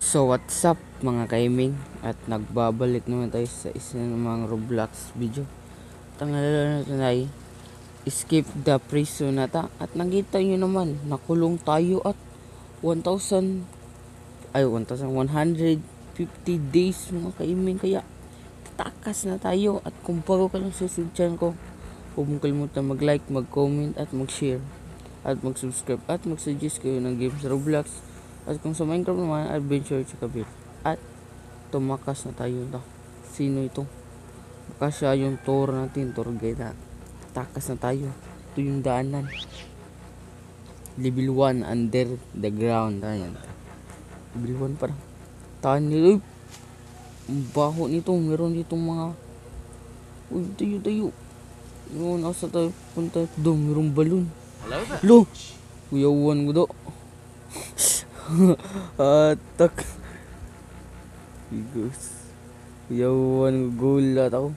So what's up mga kaiming, at nagbabalik naman tayo sa isa ng mga Roblox video. Tangalala natin ay escape the prison na ta. At nakita nyo naman, nakulong tayo at 1,150 days mga kaiming. Kaya takas na tayo. At kung bago ka lang sa channel ko, huwag mong kalimutan mag-like, mag-comment at mag-share at mag-subscribe at mag-suggest kayo ng games sa Roblox. At kung sa Minecraft naman, adventure sa kabit. At tumakas na tayo na. Sino ito? Baka siya yung tour natin, tour guide na. Takas na tayo. Ito yung daanan. Level 1 under the ground. Ayan. Level 1 parang. Tunnel. Uy! Ang baho nito. Meron ditong mga. Uy, tayo. Yun, asa tayo punta. Doon, merong balon. Lo! Kuyawan ko do. Atak. Bigos. Kuyawan ko. Gulat ako.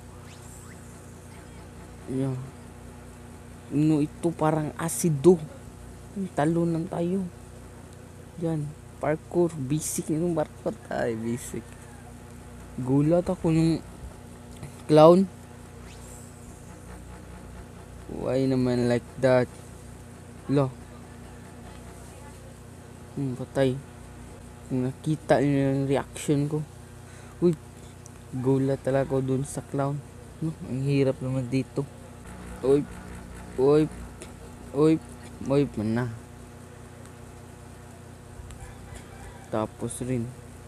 Yeah. No, ito parang asido. Talon lang tayo. Yan. Parkour. Basic nitong parkour tayo. Basic. Gulat ako yung clown. Why naman like that? Lo. Patay. Kung nakita niyo yung reaction ko. Uy. Gulat talaga ako dun sa clown. No, ang hirap naman dito. Uy. Man na. Tapos rin.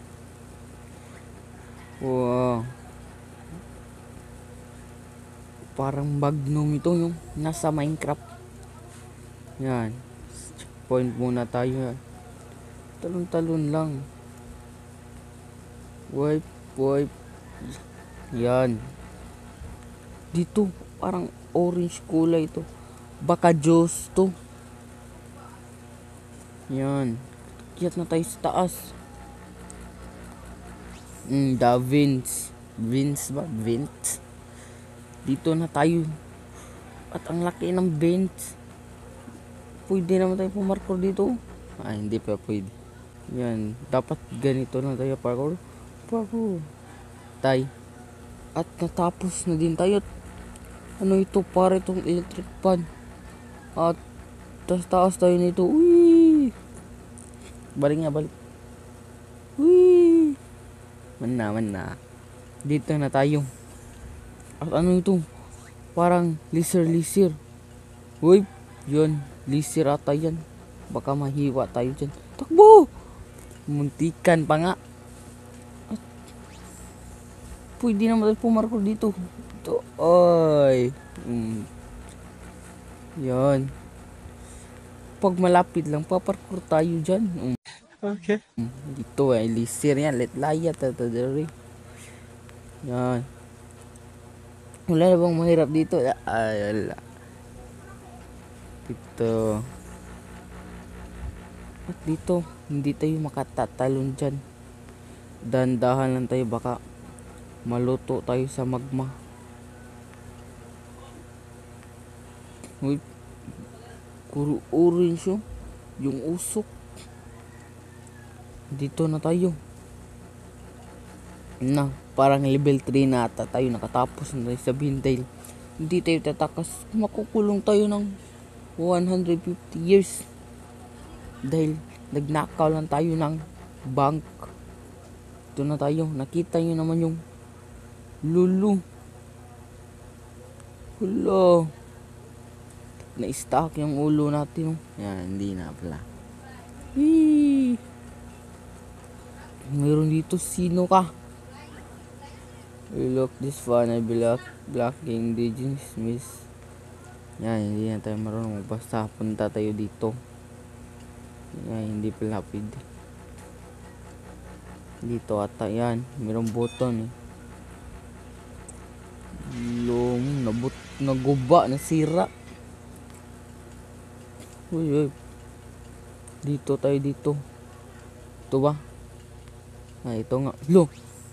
Wow. Parang Magnum ito yung nasa Minecraft. Yan. Checkpoint muna tayo. Talon lang. Wipe. Yan. Dito parang orange kulay ito. Baka juice to. Yan. Kiyat na tayo sa taas. The vents. Vents. Dito na tayo. At ang laki ng vents. Pwede naman tayo pumarkour dito. Hindi pa pwede. Yan. Dapat ganito na tayo parkour. Tay. At natapos na din tayo. Ano ito? Para itong electric fan. At taas tayo nito. Uy! Balik. Uy! Man na. Dito na tayo. At ano ito? Parang lisir. Uy! Yun. Lisir ata yan. Baka mahiwa tayo dyan. Takbo! Muntikan pa nga. At pwede naman tayo pumarkour dito. Ito. Ay. Yan. Pag malapit lang, paparkour tayo dyan. Okay. Dito ay lisir yan. Letlayat. Yan. Wala na bang mahirap dito? Ay, wala. Dito. At dito, hindi tayo makatatalon dyan. Dandahan lang tayo, baka maluto tayo sa magma. Uy, puro orange yung usok. Dito na tayo. Na, parang level 3 na ata tayo. Nakatapos na tayo sa dahil hindi tayo tatakas. Makukulong tayo ng 150 years. Dahil nagnakaw lang tayo ng bank. Ito na tayo. Nakita nyo naman yung lulu. Hulo. Na-stack yung ulo natin. Yan, hindi na pala. Hii. Meron dito, sino ka? Look this fun, I blocking digits miss. Yan, hindi na tayo marunong. Basta punta tayo dito. Yan, hindi pala pwede. Dito ata yan. Merong button naguba, nasira. Uy. Dito tayo dito. Ito ba? Ito nga. Lo.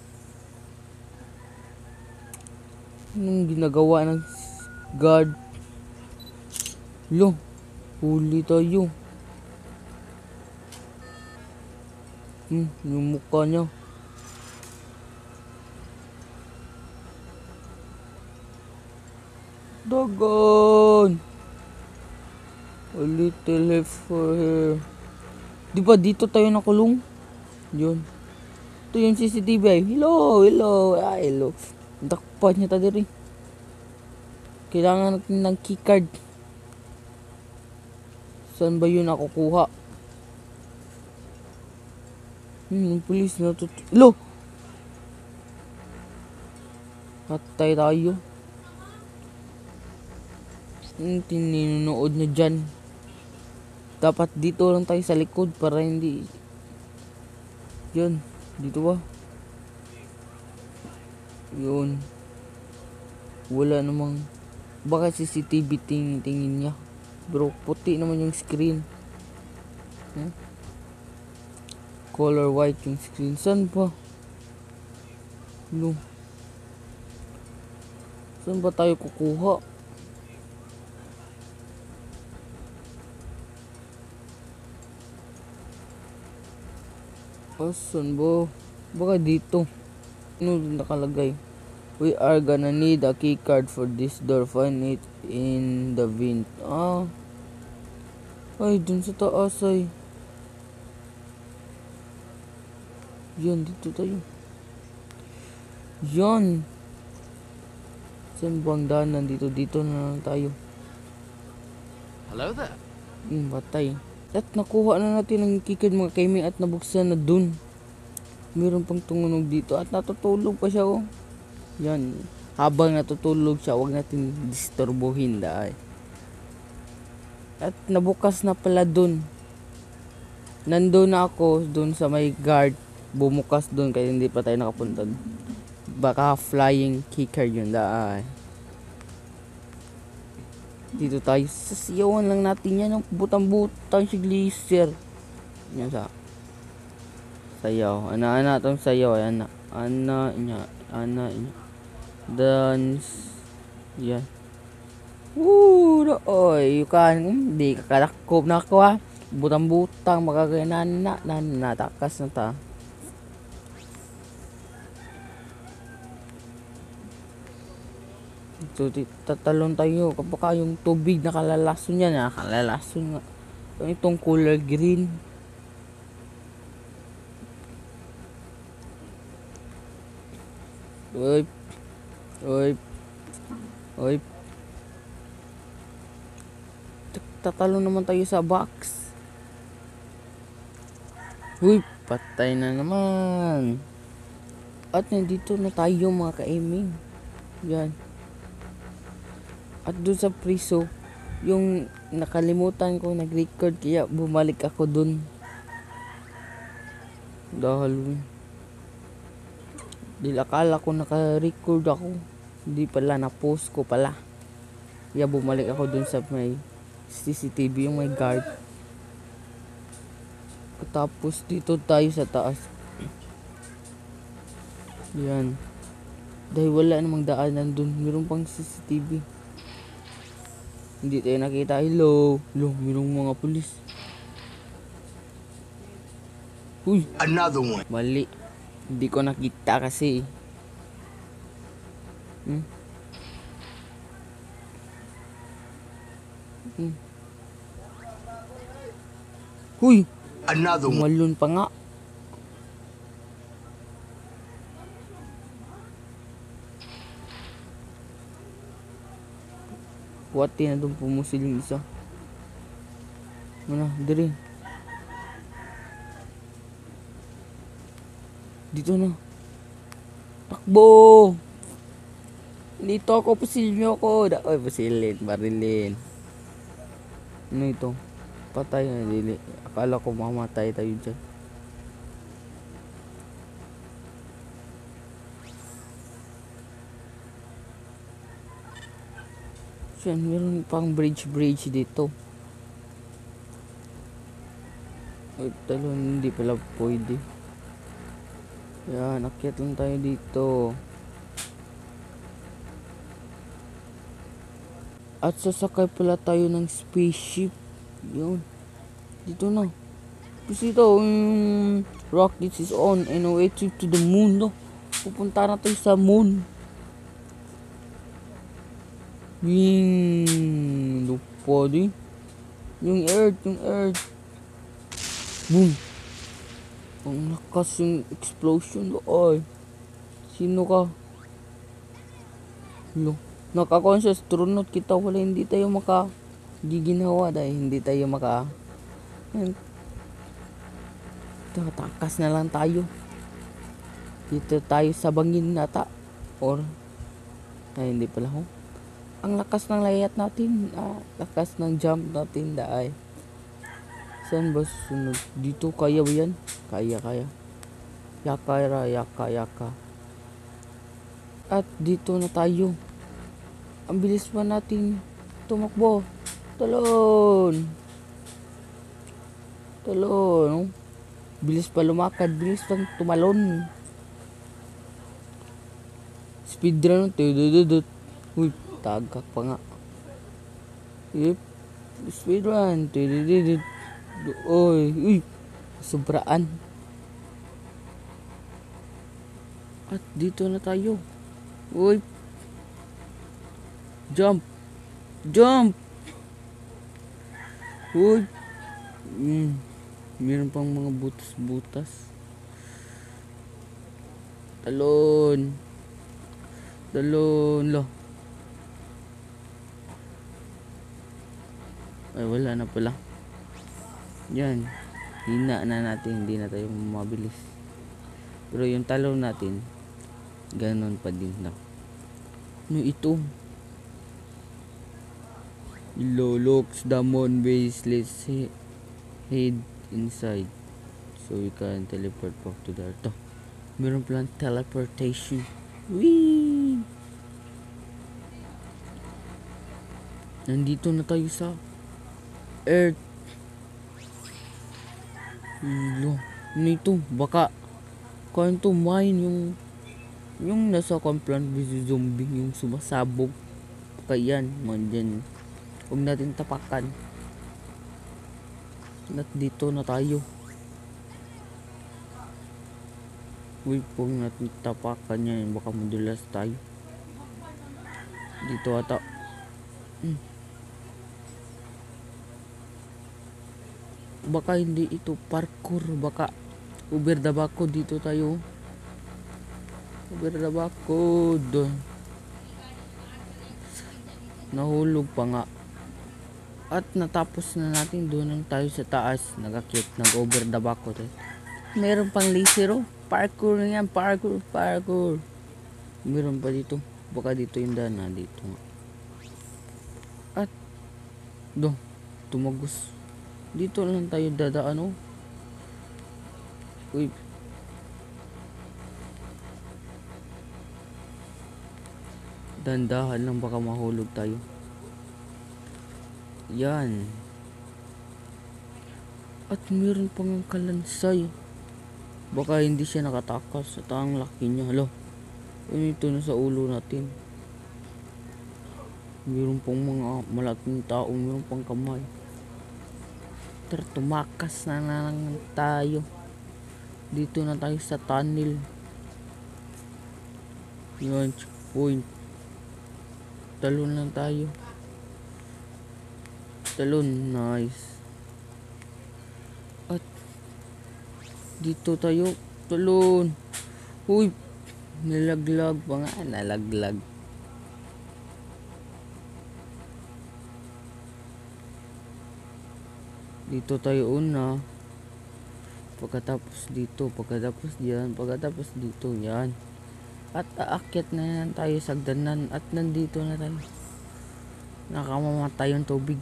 Anong ginagawa ng guard? Lo. Huli tayo. Yung mukha niya. Dagon! A little left for her. Di ba dito tayo nakulong? Yun. Ito yung CCTV ay. Hello, hello. Ay, hello. Dakpat niya ta diri. Kailangan natin ng keycard. Saan ba yun nakukuha? Yung police na to. Lo! Patay tayo. Tininood niya dyan. Dapat dito lang tayo sa likod para hindi. Yun. Dito ba? Yun. Wala namang. Baka CCTV tingin niya. Bro, puti naman yung screen. Color white yung screen. Saan ba? No. Saan ba tayo kukuha? Saan ba? Baka dito. Ano nakalagay? We are gonna need a key card for this door. Find it in the vent. Ay, dun sa taas ay. Yan, dito tayo. Yan. Saan bang daanan? Dito na lang tayo. Hello there. Batay. At nakuha na natin ang kikid mga kaiming at nabuksan na dun. Meron pang tumunog dito at natutulog pa siya oh. Yan. Habang natutulog siya, huwag natin disturbuhin dahil. At nabukas na pala dun. Nandun na ako dun sa may guard. Bumukas dun kaya hindi pa tayo nakapunta. Baka flying kicker yun dahil. Dito tayo. Sasiyawan lang natin yan. Butang-butang si Glacier. Yan sa sayaw. Ana-ana itong sayaw. Ana niya. Dance. Yan. Woo! Oy, hindi ka kalakop na ako ha. Butang-butang. Makaganan na. Natakas na ta. So, tatalon tayo kapag yung tubig nakalalason yan nakalalason nga. So, itong color green oy tatalon naman tayo sa box. Uy, patay na naman. At nandito na tayo mga ka-aiming. Yan. At doon sa priso, yung nakalimutan ko nag-record kaya bumalik ako doon. Dahil akala ko naka-record ako. Hindi pala, na-post ko pala. Kaya bumalik ako doon sa may CCTV, yung may guard. Tapos dito tayo sa taas. Yan. Dahil wala namang daanan doon. Meron pang CCTV. Hindi tayo nakita. Hello. Merong mga pulis. Uy. Another one. Mali. Hindi ko nakita kasi. Uy. Another one. Malun pa nga. Wati na doon pumusil yung isa. Mana, diri. Dito na. Takbo! Dito ako, pusilyo ko. Oy, pusilin, barilin. Ano ito? Patay na, dili. Akala ko mamatay tayo dyan. Yan, meron pang bridge dito. Ay, talon, hindi pala pwede. Yan, akyat lang tayo dito. At sasakay pala tayo ng spaceship. Yun. Dito na. Kasi ito, yung rockets is on and way to the moon, no? Pupunta na tayo sa moon. Yung lupa din. Yung earth. Boom. Ang lakas yung explosion. Ay. Sino ka? Lo. Naka-conscious. Turunot kita. Wala, hindi tayo giginawa dahil hindi tayo takas na lang tayo. Dito tayo sa bangin nata. Or ay, hindi pala ho. Ang lakas ng layat natin. Lakas ng jump natin daay. Saan ba sunod? Dito kaya ba yan? Kaya. Yaka. At dito na tayo. Ang bilis pa natin tumakbo. Talon. Bilis pa lumakad. Bilis pang tumalon. Speedrun. Uy, tagak pa nga. Yep. Speedrun. Uy, sobraan. At dito na tayo. Uy. Jump. Uy. Meron pang mga butas. Talon lo. Ay, wala na pala. Yan. Hina na natin. Hindi na tayo mabilis. Pero yung talon natin, ganon pa din na. Ano ito? Lolok's Damon base. Let's head inside. So we can teleport back to the earth. Meron palang teleportation. Whee! Nandito na tayo sa earth. Ano ito? Baka kaya ito mine yung nasa Plant vs Zombie, yung sumasabog. Kaya yan, dyan. Huwag natin tapakan. At dito na tayo. Huwag natin tapakan yan. Baka madulas tayo. Dito ata. Baka hindi ito parkour. Baka Uber the Bako. Dito tayo. Uber the Bako. Nahulog pa nga. At natapos na natin. Doon lang tayo sa taas. Nagakit. Nag-over the Bako. Meron pang laser. Parkour na yan. Parkour. Meron pa dito. Baka dito yung dana. Dito nga. At tumagos. Dito lang tayo dadaan. Uy. Dandahan lang, baka mahulog tayo. Yan. At meron pang kalansay. Baka hindi siya nakatakas. At ang laki niya. Hala. Ito na sa ulo natin. Meron pang mga malaking tao. Meron pang kamay. Tara, tumakas na lang tayo. Dito na tayo sa tunnel. Yan, checkpoint. Talon lang tayo. Talon, nice. At dito tayo, talon. Uy, nalaglag pa nga, nalaglag. Dito tayo una. Pagkatapos dito, pagkatapos diyan, pagkatapos dito, yan. At aakyat na yan tayo sa hagdanan. At nandito na tayo. Nakamamatay yung tubig.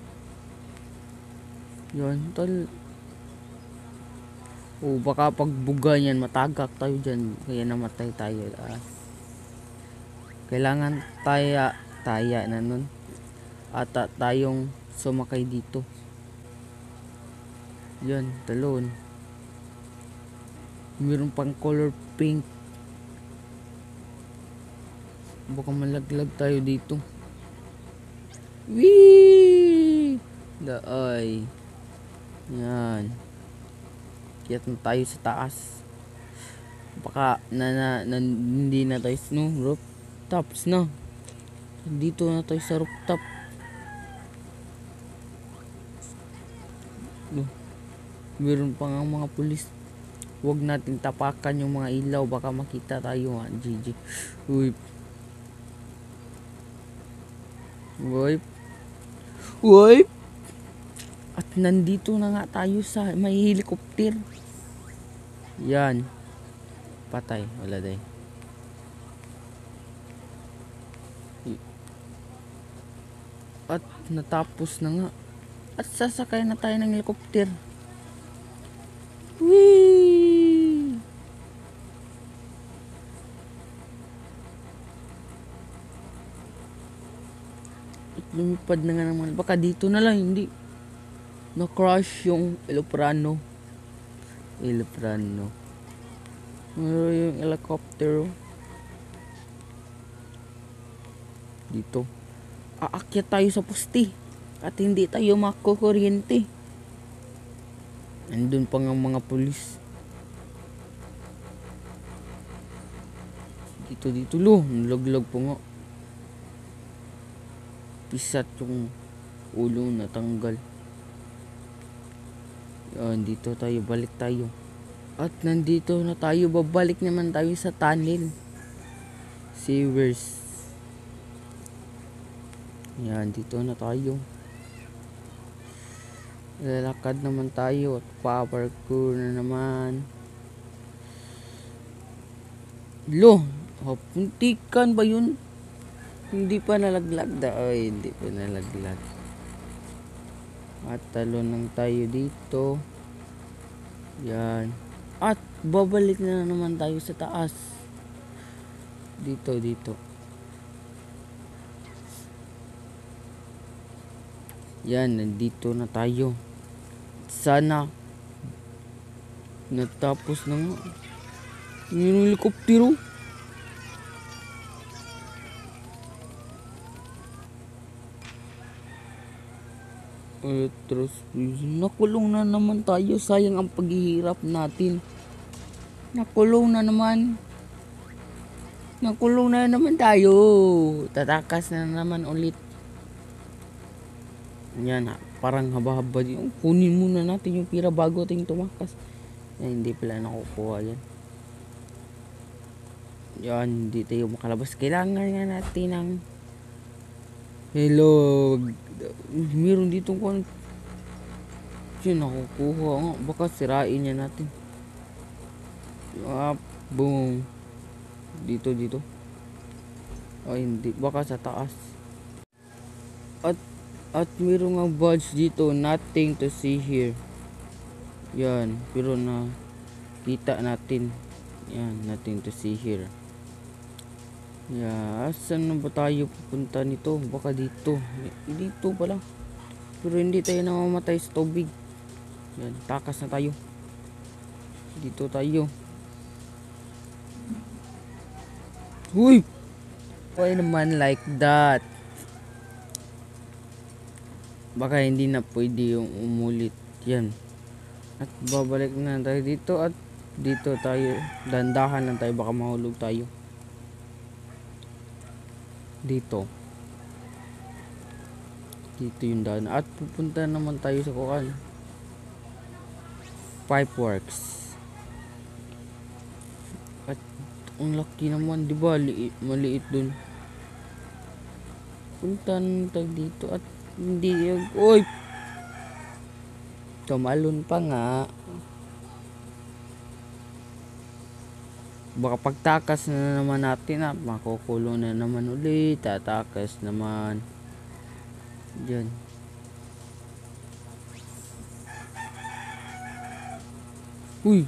Yan, baka pagbuga yan, matagak tayo dyan. Kaya namatay tayo. Kailangan taya na nun. At tayong sumakay dito. Yan, talon. Meron pang color pink. Baka malaglag tayo dito. Wee! Daay. Yan. Akyat na tayo sa taas. Baka hindi na tayo sa rooftops na. Dito na tayo sa rooftop. Meron pa nga mga pulis. Huwag natin tapakan yung mga ilaw. Baka makita tayo nga. GG. Uy. Uy. Uy. At nandito na nga tayo sa may helicopter. Yan. Patay. Wala day. At natapos na nga. At sasakay na tayo ng helicopter. Whee! At lumipad na nga naman. Baka dito na lang. Hindi. Na-crash yung eloprano. Meron yung helicopter. Dito. Aakyat tayo sa poste. At hindi tayo makukuryente. Andun pa nga mga pulis. Dito lo. Nalaglag po nga. Pisat yung ulo na tanggal. Yan, dito tayo. Balik tayo. At nandito na tayo. Babalik naman tayo sa tunnel. Sewers. Yan, dito na tayo. Lalakad naman tayo at pa-parkour na naman. Lo, puntikan ba yun? Hindi pa nalaglag. Ay, hindi pa nalaglag. At talon lang tayo dito. Yan. At babalik na naman tayo sa taas. Dito. Yan, nandito na tayo. Sana natapos na nga. Yung helikoptero. Nakulong na naman tayo. Sayang ang paghihirap natin. Nakulong na naman tayo. Tatakas na naman ulit. Yan, parang haba-haba din. Kunin muna natin yung pira bago ating tumakas. Hindi pala nakukuha yan. Yan, hindi tayo makalabas. Kailangan nga natin ng hello. Meron dito kung yun, nakukuha nga. Baka sirain niya natin. Boom. Dito. Ay, hindi. Baka sa taas. At mayroong nga badge dito, nothing to see here. Yan, pero na kita natin. Yan, nothing to see here. Yan, saan na ba tayo pupunta nito? Baka dito. Dito pala. Pero hindi tayo namamatay sa tubig. Yan, takas na tayo. Dito tayo. Huy! Why naman like that? Baka hindi na pwede yung umulit yan. At babalik na tayo dito. At dito tayo. Dandahan lang tayo. Baka mahulog tayo. Dito yung daan. At pupunta naman tayo sa kukan. Pipeworks. At ang laki naman, di ba? Maliit dun. Punta naman tayo dito. At hindi yung tumalon pa nga. Baka pagtakas na naman natin at makukulo na naman ulit. Tatakas naman dyan. Uy,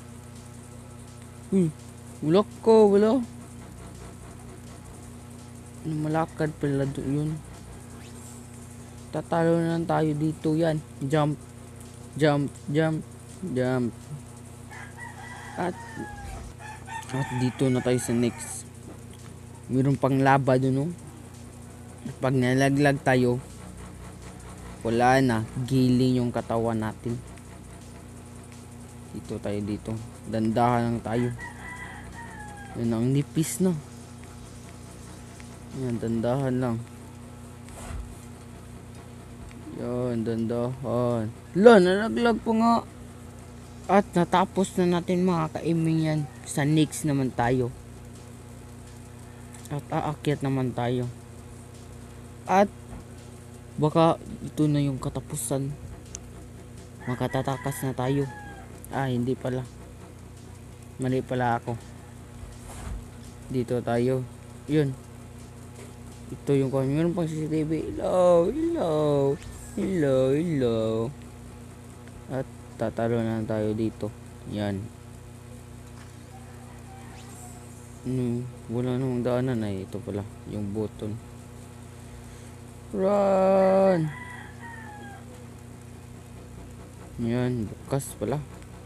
wala. Malakad pala yun. Tatalo na lang tayo dito. Yan, jump. At dito na tayo sa next. Mayroon pang laba dun, no? Pag nalaglag tayo, wala na, giling yung katawan natin. Dito tayo dito. Dandahan lang tayo. Yan ang nipis na. Yan, dandahan lang. Yan, dandahan. Nalaglag po nga. At natapos na natin mga kaiming yan. Sa next naman tayo. At aakyat naman tayo. At baka ito na yung katapusan. Makatatakas na tayo. Hindi pala. Mali pala ako. Dito tayo. Yun. Ito yung kami. Meron pang CCTV. Hello. At tatalo na tayo dito. Yan. Wala namang daanan. Ito pala. Yung button. Run! Yan. Bukas pala.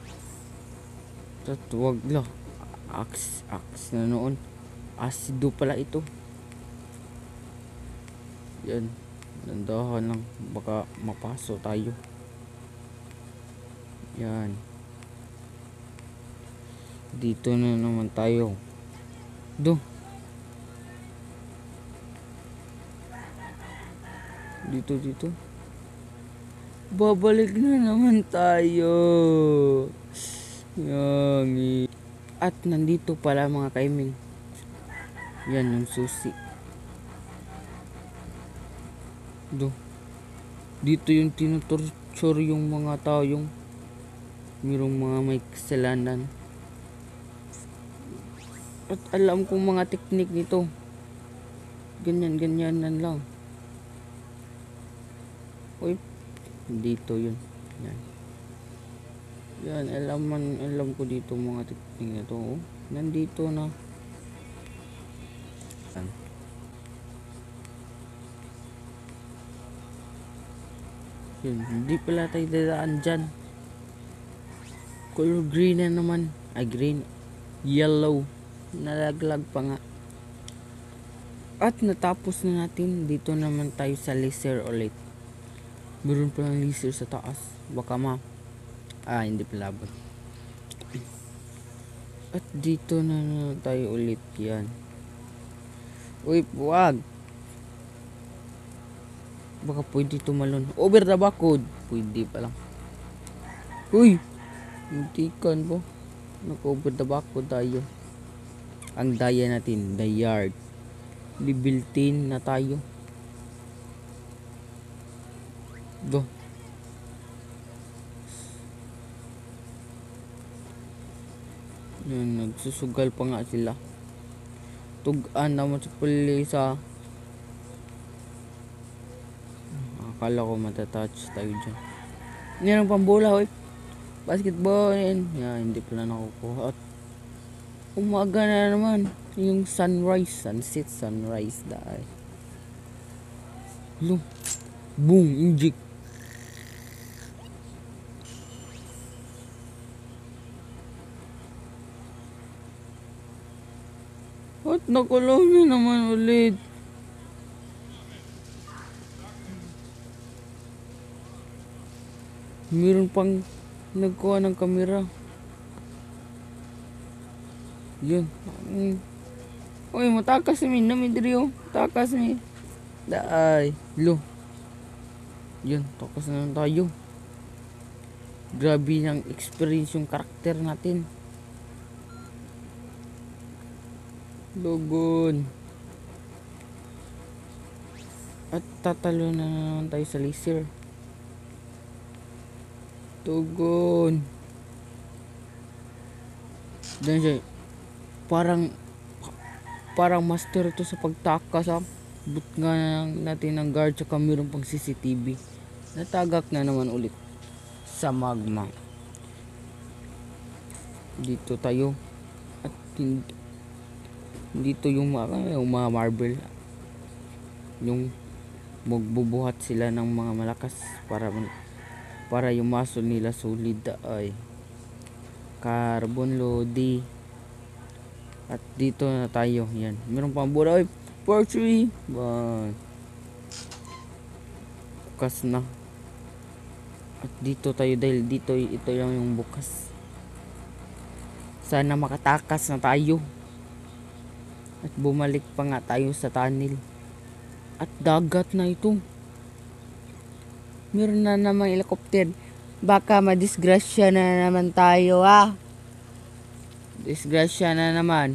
Wag lang. Axe na noon. Asido pala ito. Yan. Dandahan lang. Baka mapaso tayo. Yan. Dito na naman tayo. Dito. Babalik na naman tayo. Yan. At nandito pala mga kaiming. Yan yung susi. Dito yung tinutorture yung mga tao, yung mayroong mga may kasalanan. At alam kong mga teknik nito. Ganyan lang. Uy, dito yun. Yan, alam ko dito mga teknik nito. Nandito na. Yun, hindi pala tayo dadaan dyan. Color green na naman. Green. Yellow. Nalaglag pa nga. At natapos na natin. Dito naman tayo sa laser ulit. Meron palang laser sa taas. Baka hindi pala ba. At dito na tayo ulit. Yan. Uy, wag. Baka pwede tumalon. Over the backwood. Pwede pa lang. Uy! Muntikan po. Naka-over the backwood tayo. Ang daya natin. The yard. Level 10 na tayo. Yan, nagsusugal pa nga sila. Tugaan naman sa pulisa. Akala ko matatouch tayo dyan. Hindi lang pambola, oy. Basketball. Yan, hindi pala nakukuha. At umaga na naman. Yung sunrise, sunset, sunrise dahil. Boom, inject. At nakulong na naman ulit. Meron pang nagkuha ng kamera. Yun. Uy, matakas mi. Namidrio. Takas mi. Daay. Yun. Takas na lang tayo. Grabe ng experience yung karakter natin. Logon. At tatalo na naman tayo sa laser. Tugon. Dan siya. Parang master to sa pagtakas ha. But nga natin ng guard tsaka mayroon pang CCTV. Natagak na naman ulit sa magma. Dito tayo. At dito yung mga marble. Yung magbubuhat sila ng mga malakas para yung muscle nila solid ay carbon loady. At dito na tayo. Yan. Meron pang bola. Ay, poultry. Bukas na. At dito tayo dahil dito ito yung bukas. Sana makatakas na tayo. At bumalik pa nga tayo sa tunnel. At dagat na ito. Meron na namang helicopter. Baka madisgrasya na naman tayo Disgrasya na naman.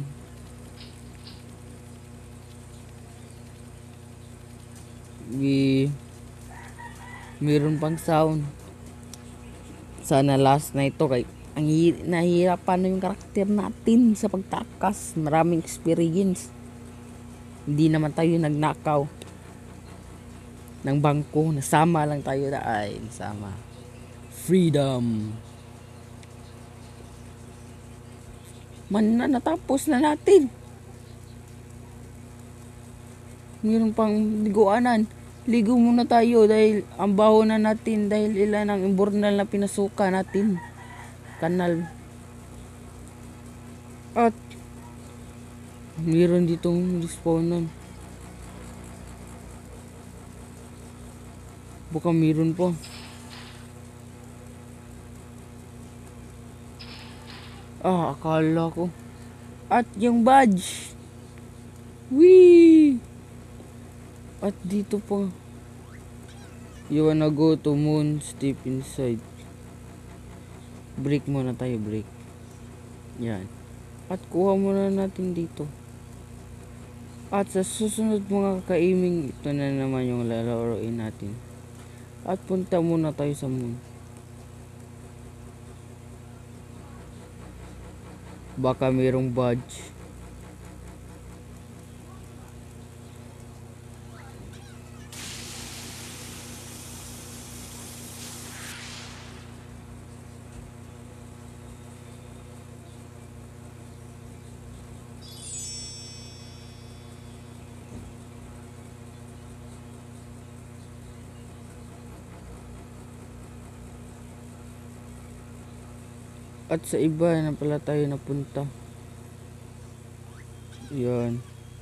Meron pang sound. Sana last na ito kay nahihirapan na yung karakter natin sa pagtakas. Maraming experience. Hindi naman tayo nagnakaw ng bangko. Nasama lang tayo nasama. Freedom. Natapos na natin. Meron pang liguanan. Ligo muna tayo dahil ang baho na natin dahil ilan ang imbornal na pinasuka natin. Kanal. At meron ditong respawnan. Baka meron pa. Akala ko. At yung badge. Wee! At dito pa. You wanna go to moon, step inside. Break muna tayo, break. Yan. At kuha muna natin dito. At sa susunod mga ka-aiming, ito na naman yung lalaroin natin. At punta muna tayo sa moon. Baka mayroong badge. At sa iba na pala tayo napunta. Yan.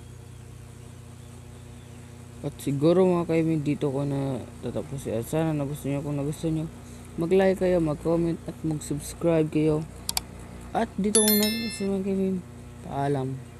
At siguro mga kaibigan, dito ko na tatapos. At sana nagustuhan nyo. Kung nagustuhan nyo, mag-like kayo, mag-comment at mag-subscribe kayo. At dito ko na sa mga kaibigan. Paalam.